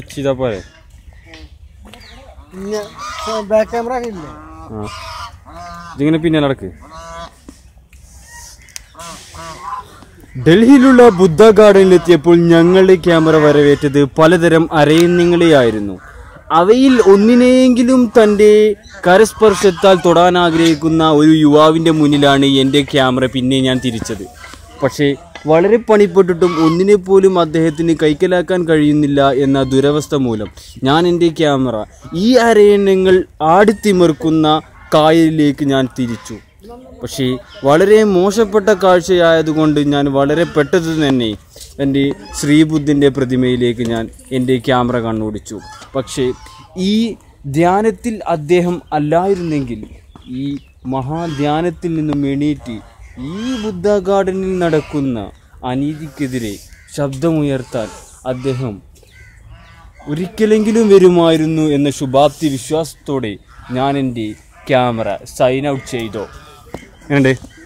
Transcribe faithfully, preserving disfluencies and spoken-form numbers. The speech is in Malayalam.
സെറ്റ് ചെയ്താൽ പോരെ? ഇതിങ്ങനെ പിന്നെ നടക്ക്. ഡൽഹിയിലുള്ള ബുദ്ധ ഗാർഡനിലെത്തിയപ്പോൾ ഞങ്ങളുടെ ക്യാമറ വരവേറ്റത് പലതരം അരയന്നങ്ങളെയായിരുന്നു. അവയിൽ ഒന്നിനെയെങ്കിലും തൻ്റെ കരസ്പർശത്താൽ തൊടാൻ ആഗ്രഹിക്കുന്ന ഒരു യുവാവിൻ്റെ മുന്നിലാണ് എൻ്റെ ക്യാമറ പിന്നെ ഞാൻ തിരിച്ചത്. പക്ഷേ വളരെ പണിപ്പെട്ടിട്ടും ഒന്നിനെ പോലും അദ്ദേഹത്തിന് കൈക്കലാക്കാൻ കഴിയുന്നില്ല എന്ന ദുരവസ്ഥ മൂലം ഞാൻ എൻ്റെ ക്യാമറ ഈ അരയന്നങ്ങൾ ആടിത്തിമിർക്കുന്ന കായലിലേക്ക് ഞാൻ തിരിച്ചു. പക്ഷേ വളരെ മോശപ്പെട്ട കാഴ്ചയായതുകൊണ്ട് ഞാൻ വളരെ പെട്ടെന്ന് തന്നെ എൻ്റെ ശ്രീബുദ്ധൻ്റെ പ്രതിമയിലേക്ക് ഞാൻ എൻ്റെ ക്യാമറ കണ്ണോടിച്ചു. പക്ഷേ ഈ ധ്യാനത്തിൽ അദ്ദേഹം അല്ലായിരുന്നെങ്കിൽ ഈ മഹാധ്യാനത്തിൽ നിന്നും എണീറ്റ് ഈ ബുദ്ധ ഗാർഡനിൽ നടക്കുന്ന അനീതിക്കെതിരെ ശബ്ദമുയർത്താൻ അദ്ദേഹം ഒരിക്കലെങ്കിലും വരുമായിരുന്നു എന്ന ശുഭാപ്തി വിശ്വാസത്തോടെ ഞാൻ എൻ്റെ ക്യാമറ സൈൻ ഔട്ട് ചെയ്തു. എങ്ങനെയുണ്ട്?